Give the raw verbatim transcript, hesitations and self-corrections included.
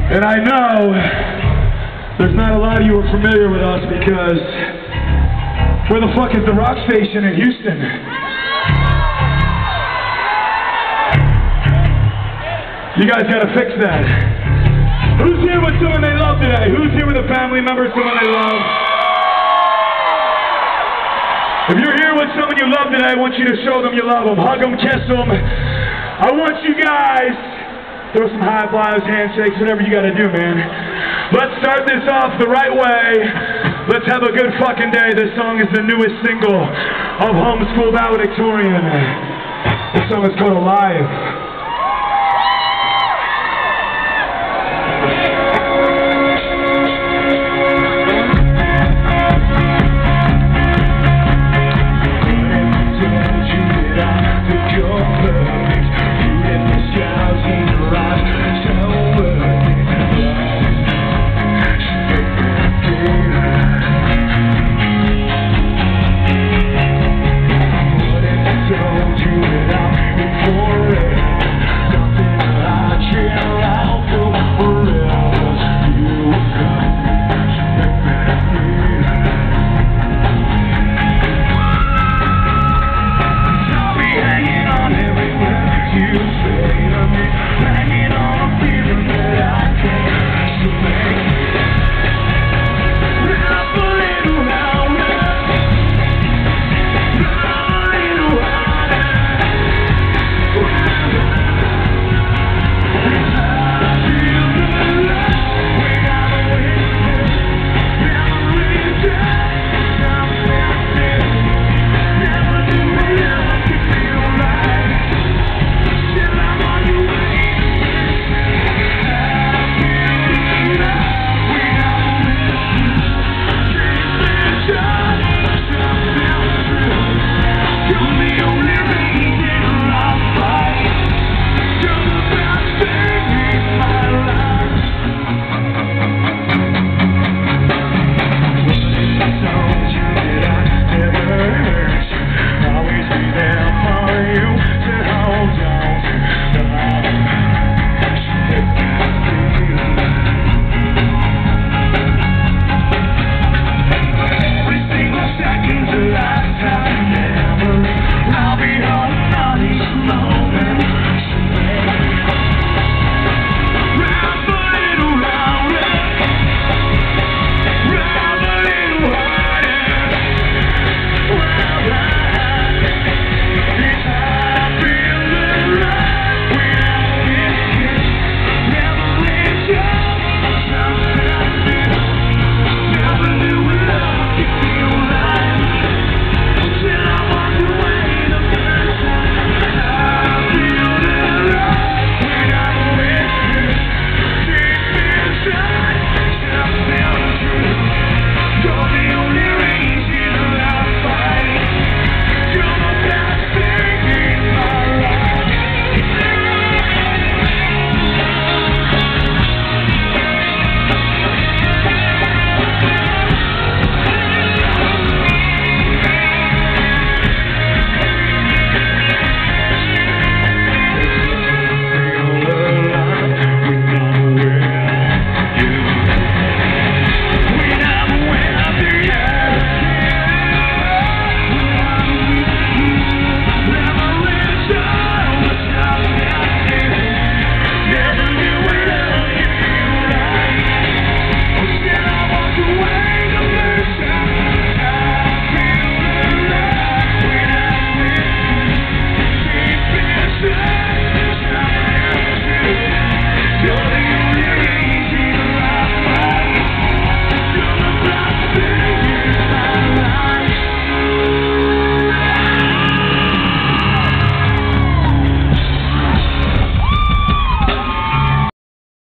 And I know there's not a lot of you who are familiar with us because where the fuck is the rock station in Houston? You guys gotta fix that. Who's here with someone they love today? Who's here with a family member, someone they love? If you're here with someone you love today, I want you to show them you love them. Hug them, kiss them. I want you guys, throw some high fives, handshakes, whatever you gotta do, man. Let's start this off the right way. Let's have a good fucking day. This song is the newest single of Homeschool Valedictorian. This song is called Alive.